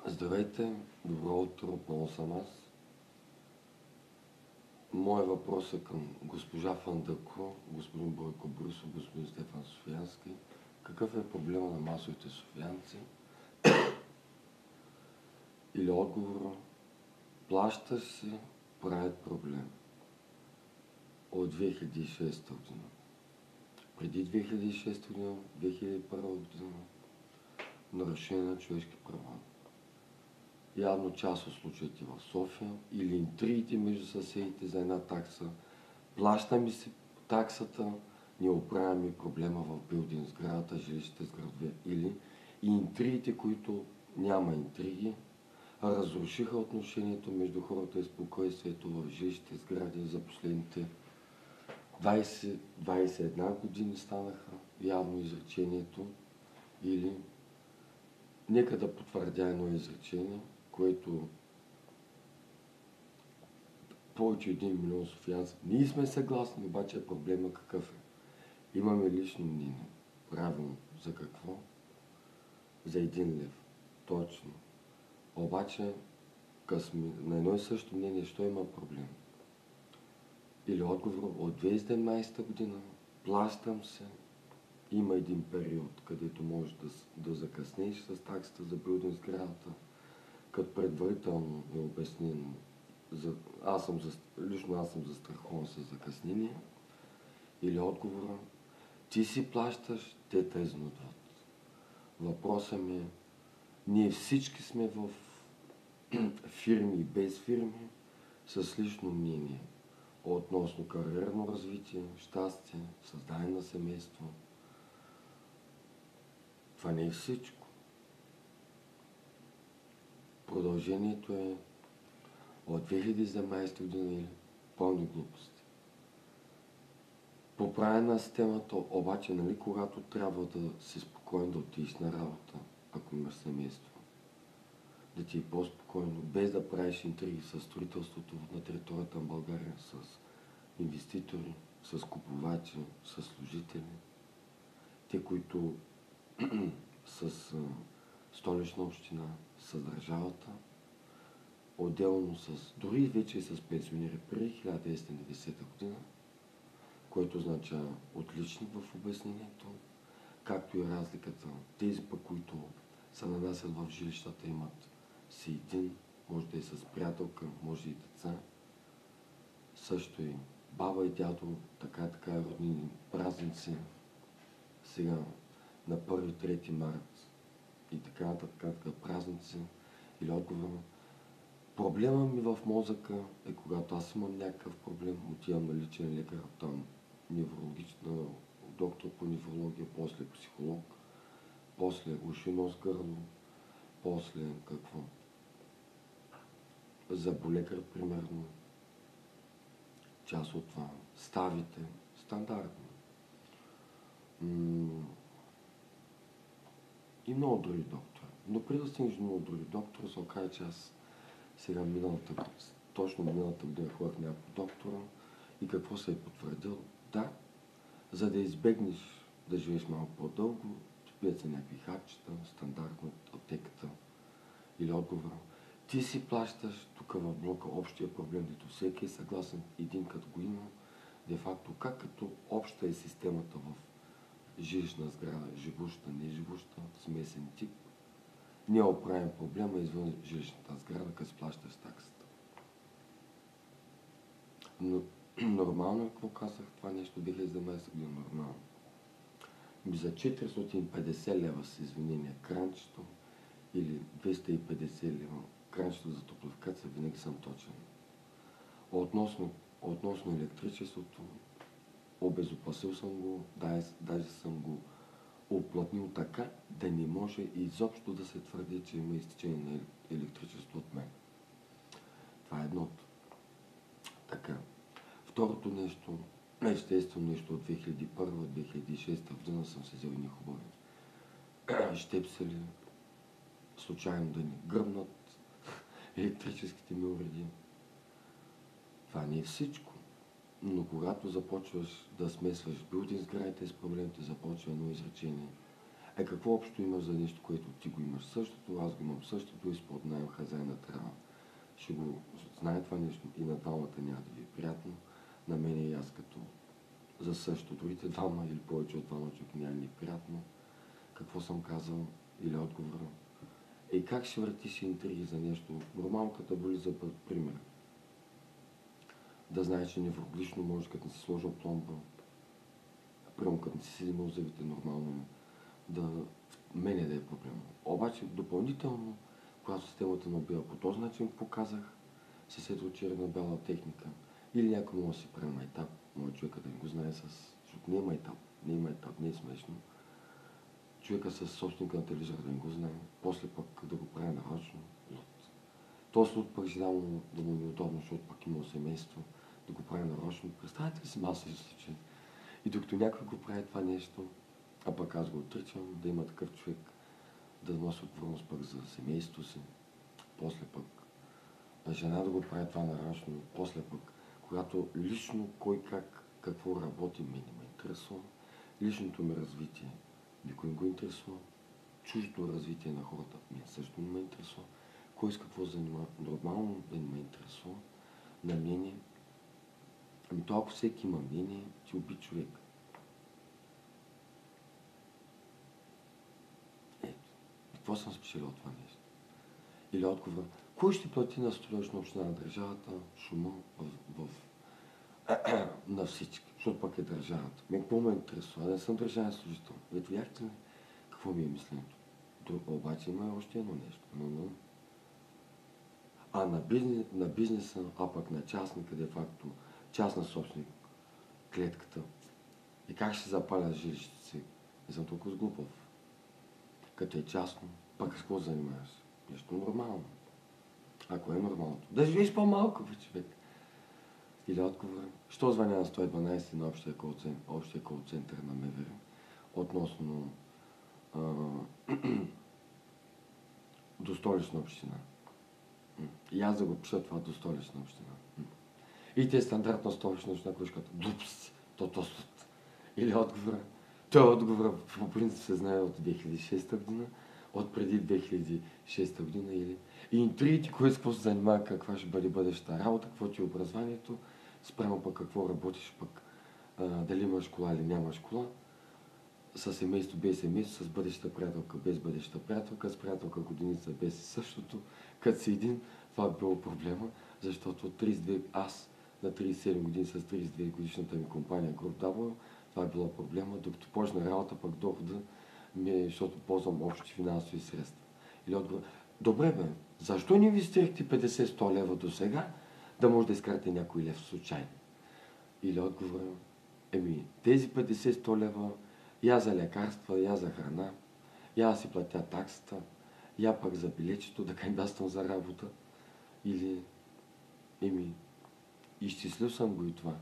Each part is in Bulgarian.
Здравейте, добро утро, отново съм аз. Моят въпрос е към госпожа Фандъко, господин Бойко Борисов, господин Стефан Софиянски. Какъв е проблема на масовите софиянци? Или отговора: плащаш си, правят проблем. От 2006 година. Преди 2006 година, 2001 година, нарушение на човешки права. Явно част от случаите в София или интригите между съседите за една такса. Плащаме си таксата, не оправяме проблема в билдинг сградата, жилищите с градове. Или и интригите, които няма интриги, разрушиха отношението между хората и спокойствието в жилищите сгради за последните 20-21 години станаха явно изречението. Или нека да потвърдя едно изречение, което повече 1 милион софиянци. Ние сме съгласни, обаче проблема какъв е? Имаме лично мнение. Правилно. За какво? За 1 лев. Точно. Обаче, късми, на едно и също мнение, що има проблем? Или отговор: от 2017 година плащам се. Има един период, където можеш да закъснеш с таксата за билдинг сградата, като предварително е обяснено. Лично аз съм застрахован с закъснение. Или отговора: ти си плащаш, те те изнудват. Въпросът ми е: ние всички сме в фирми и без фирми с лично мнение относно кариерно развитие, щастие, създаване на семейство. Това не е всичко. Продължението е от 2017 година или пълни глупости. Поправя на системата, обаче, нали, когато трябва да си спокоен да отидеш на работа, ако имаш семейство, да ти е по-спокойно, без да правиш интриги с строителството на територията на България, с инвеститори, с купувачи, с служители, те, които с Столична община, с държавата, отделно дори вече и с пенсионери при 1990 година, което означава отличник в обяснението, както и разликата. Тези пък, които се нанасят в жилищата, имат си един, може да е с приятелка, може и деца. Също и баба и дядо, така роднини, празници. Сега на 1-3 март и така празници. Или отговор: проблема ми в мозъка е, когато аз имам някакъв проблем, отивам на личен лекар, там неврологична, доктор по неврология, после психолог, после уши, нос, гърло, после какво? Зъболекар, примерно. Част от това. Ставите. Стандартно. И много други доктори. Но преди да стигнеш много други доктори, се оказа, че аз сега точно миналата година ходях няколко доктора и какво се е потвърдил? Да, за да избегнеш да живееш малко по-дълго, пият се някакви хапчета, стандартно от аптеката. Или отговора: ти си плащаш тук в блока общия проблем, дето всеки е съгласен, един като го има. Де факто, как като обща е системата в жилищна сграда, живуща, неживуща, смесен тип, ние оправим проблема извън жилищната сграда, като плащаш таксата. Но нормално е, какво казах това нещо 2017 година, нормално. За 450 лева с извинение кранчето или 250 лева кранчето за топлофикация, винаги съм точен. Относно електричеството, обезопасил съм го, даже съм го оплътнил така, да не може изобщо да се твърди, че има изтичане на електричество от мен. Това е едното. Така. Второто нещо, естествено нещо от 2001-2006 година съм се взел и хубави щепсели, случайно да ни гръмнат електрическите ми уреди. Това не е всичко. Но когато започваш да смесваш билдинг сградите с проблемите, започва едно изречение: Какво общо имаш за нещо, което ти го имаш същото, аз го имам същото и според наем хазяйна трябва. Ще го знае това нещо и на двамата няма да ви е приятно. На мен и аз като за същото. Другите двама или повече от двама човек няма ни е приятно. Какво съм казал или отговора. И как ще въртиш интриги за нещо? Нормалката боли за пример. Да знаеш, че неврологично може, като не си сложил пломба, прямо като не си взимал зъбите нормално, да мене да е проблем. Обаче допълнително, когато системата набива по този начин, показах с ето черна бяла техника. Или някой може да си прави майтап, може човека да не го знае защото не е майтап, не е смешно. Човека с собственика на телевизора да не го знае, после пък да го прави нарочно. Този луд пък ще дам да му е неудобно, защото пък има семейство, да го прави нарочно. Представете ли си маса случаи? И докато някой го прави това нещо, а пък аз го отричам, да има такъв човек, да носи отговорност пък за семейството си, после пък жена да го прави това нарочно, после пък, когато лично кой как, какво работи, мен не ме интересува, личното ми развитие, никой не го интересува, чуждото развитие на хората, мен също не ме интересува, кой с какво занимава, нормално да не ме интересува, на мнение. Ами то ако всеки има мнение, ти уби човек. Ето, какво съм спечелил от това нещо? Или отговор, кой ще плати на Столична община на държавата шума на всички, защото пък е държавата. Мен какво ме интересува? Не съм държавен служител. Ето яхте ли какво ми е мисленето? Обаче има още едно нещо. А на бизнеса, а пък на частника, де факто, частна собственик, клетката. И как ще запаля жилището си? Не съм толкова глупав. Като е частно, пък с какво занимаваш? Нещо нормално. Ако е нормалното. Да живееш по-малко, бе, човек. Или отговор. Що звъня на 112 на общия кол-център на МВР относно до Столична община? И аз да го пиша това до Столична община. И те стандартна Столична община, които казват, глупости, Или отговора. Той отговор по принцип се знае от 2006 година, от преди 2006 година или... И интригите, кой с какво се занимава, каква ще бъде бъдещата работа, какво ти е образованието, спрямо пък какво работиш, пък дали имаш кола или нямаш кола, с семейство, без семейство, с бъдещата приятелка, без бъдещата приятелка, с приятелка годиница, без същото, като си един, това е било проблема, защото от 32, аз на 37 години с 32 годишната ми компания Group W, това е било проблема, докато почна работа, пък дохода ми е, защото ползвам общи финансови средства. Или отговор, добре бе, защо не инвестирахте 50-100 лева до сега, да може да изкарате някой лев случайно? Или отговор, тези 50-100 лева, я за лекарства, я за храна, я си платя таксата, я пък за билечето, да кандидатствам за работа. Или, изчислил съм го и това.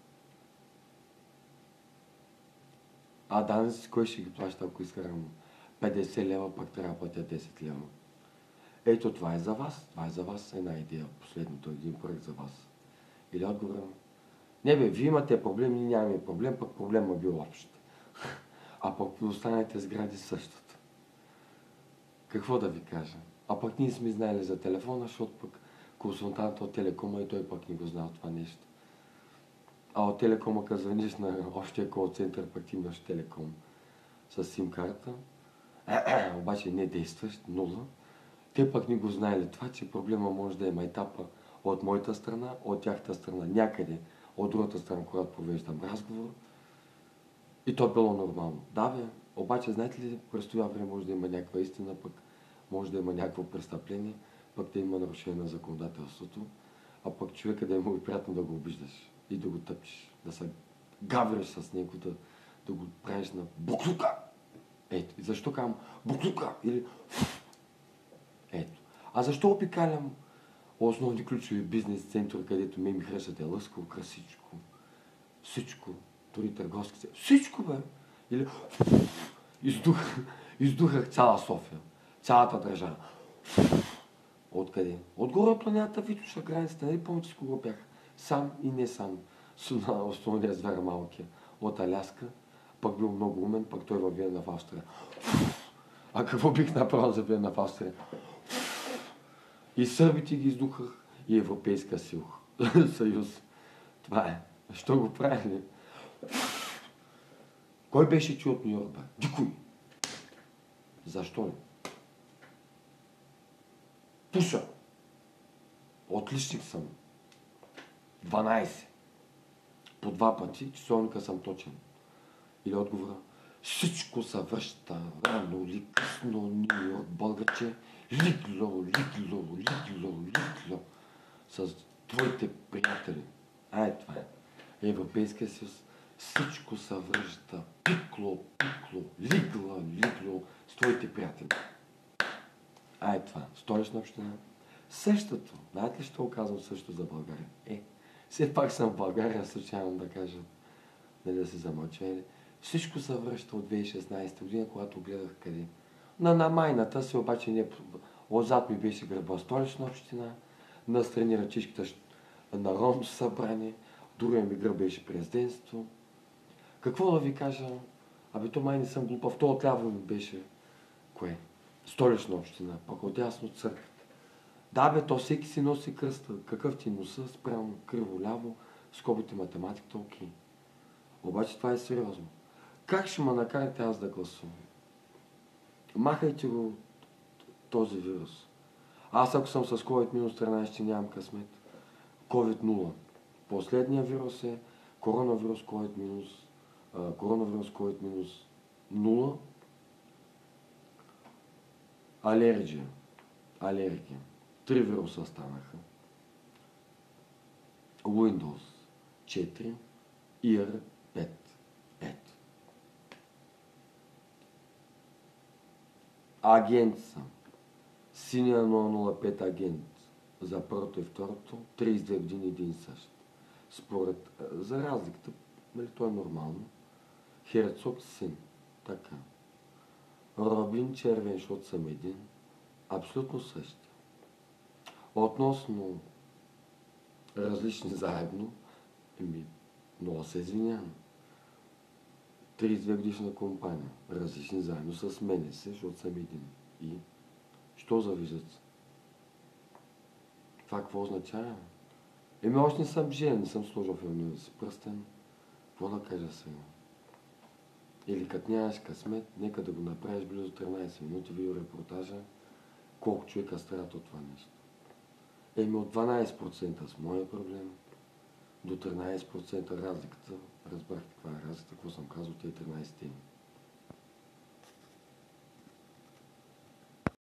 А данъци кой ще ги плаща, ако изкарам 50 лева, пък трябва да платя 10 лева. Ето това е за вас. Това е за вас една идея. Последното един проект за вас. Или отговора. Не бе, вие имате проблем, ние нямаме проблем, пък проблема бил общ. А пък по останалите сгради същото. Какво да ви кажа? А пък ние сме знаели за телефона, защото пък консултант от Телекома и той пък не го знал това нещо. А от Телекома, като звъниш на общия кол-център, пък ти имаш Телеком с сим-карта, обаче не действащ, нула. Те пък не го знаели това, че проблема може да е майтапа от моята страна, от тяхта страна, някъде от другата страна, когато провеждам разговор. И то било нормално. Да, бе, обаче знаете ли, през това време може да има някаква истина, пък може да има някакво престъпление, пък да има нарушение на законодателството, а пък човека да е много приятно да го обиждаш и да го тъпчеш, да се гавриш с него, да го правиш на буклука. Ето, и защо казвам буклука или ето. А защо опикалям основни ключови бизнес център, където ми хареса да е лъскаво, красичко, всичко, дори търговските, всичко бе. Или издухах цяла София, цялата държава. Откъде? Отгоре от планината Витоша, границата, нали помните с кого бях? Сам и не сам. На основния звяр малкия от Аляска, пък бил много умен, пък той във Виена в Австрия. А какво бих направил за Виена в Австрия? И сърбите ги издухах, и Европейска съюз. Това е. Защо го правили? Кой беше чул от Нью Йорк, бе? Никой. Защо ли? Пуша. Отличник съм. 12. По 2 пъти, часовника съм точен. Или отговора. Всичко се връща рано или късно, Нью Йорк, българче. Лигло. С твоите приятели. Това е. Европейския съюз. Всичко се връща. Пикло. Лигло. С твоите приятели. Това. Столична община. Същото. Знаете ли, ще оказвам също за България? Все пак съм в България, случайно да кажа. Не да се замълча. Всичко се връща от 2016 година, когато гледах къде. На майната си обаче не... Отзад ми беше гърба Столична община, настрани ръчишката Народното събрание, другия ми гръб беше президентство. Какво да ви кажа? То май не съм глупав. То отляво ми беше... Кое? Столична община, пък отясно църквата. Да, то всеки си носи кръста. Какъв ти носа, спрямо криво-ляво, скобите математиката, окей. Обаче това е сериозно. Как ще ме накарате аз да гласувам? Махайте го този вирус. Аз ако съм с COVID-13, ще нямам късмет. COVID-0. Последният вирус е коронавирус COVID-0. Алергия. 3 вируса станаха. Windows 4, IR 5. Агент съм. Синия 005 агент. За първото и второто, 32 години един същ. Според, за разликата, то е нормално. Херцог син. Така. Робин червен, защото съм един. Абсолютно същия. Относно различни заедно, много се извинявам. 32 годишна компания, различни заедно с мене се, защото съм един. И що завиждат? Това какво означава? Още не съм женен, не съм сложил в емнива си пръстен. Какво да кажа сега? Или като нямаш късмет, нека да го направиш близо 13 минути видеорепортажа, колко човека страдат от това нещо. От 12% с моя проблем до 13% разликата. Разбрах каква е разликата, какво съм казал, тези 13 теми.